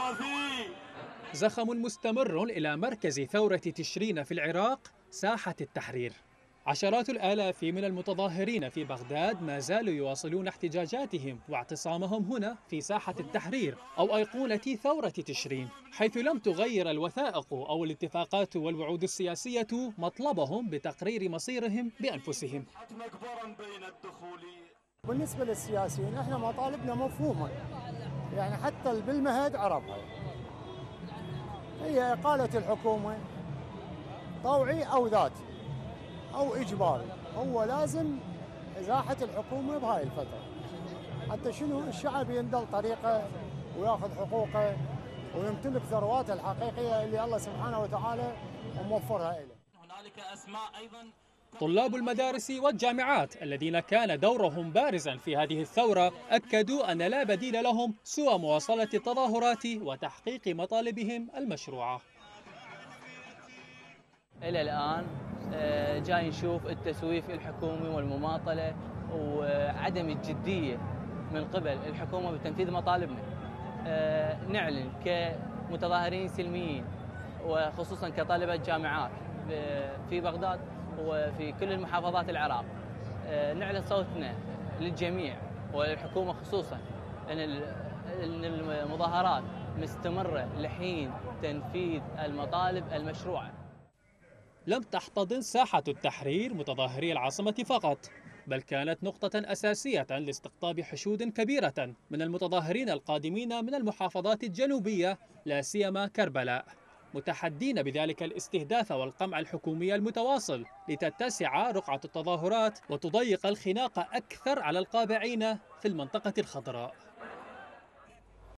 زخم مستمر إلى مركز ثورة تشرين في العراق، ساحة التحرير. عشرات الآلاف من المتظاهرين في بغداد ما زالوا يواصلون احتجاجاتهم واعتصامهم هنا في ساحة التحرير أو أيقونة ثورة تشرين، حيث لم تغير الوثائق أو الاتفاقات والوعود السياسية مطلبهم بتقرير مصيرهم بأنفسهم. بالنسبة للسياسيين احنا مطالبنا مفهومة، يعني حتى بالمهد عرفها، هي إقالة الحكومة طوعي أو ذاتي أو إجباري. هو لازم إزاحة الحكومة بهاي الفترة حتى شنو الشعب يندل طريقه وياخذ حقوقه ويمتلك ثرواته الحقيقية اللي الله سبحانه وتعالى موفرها له. هنالك أسماء أيضا طلاب المدارس والجامعات الذين كان دورهم بارزا في هذه الثورة أكدوا أن لا بديل لهم سوى مواصلة التظاهرات وتحقيق مطالبهم المشروعة. إلى الآن جاي نشوف التسويف الحكومي والمماطلة وعدم الجدية من قبل الحكومة بتنفيذ مطالبنا. نعلن كمتظاهرين سلميين وخصوصا كطالبات جامعات في بغداد وفي كل المحافظات العراق، نعلن صوتنا للجميع وللحكومة خصوصا أن المظاهرات مستمرة لحين تنفيذ المطالب المشروعة. لم تحتضن ساحة التحرير متظاهري العاصمة فقط، بل كانت نقطة أساسية لاستقطاب حشود كبيرة من المتظاهرين القادمين من المحافظات الجنوبية لا سيما كربلاء، متحدين بذلك الاستهداف والقمع الحكومي المتواصل لتتسع رقعة التظاهرات وتضيق الخناق أكثر على القابعين في المنطقة الخضراء.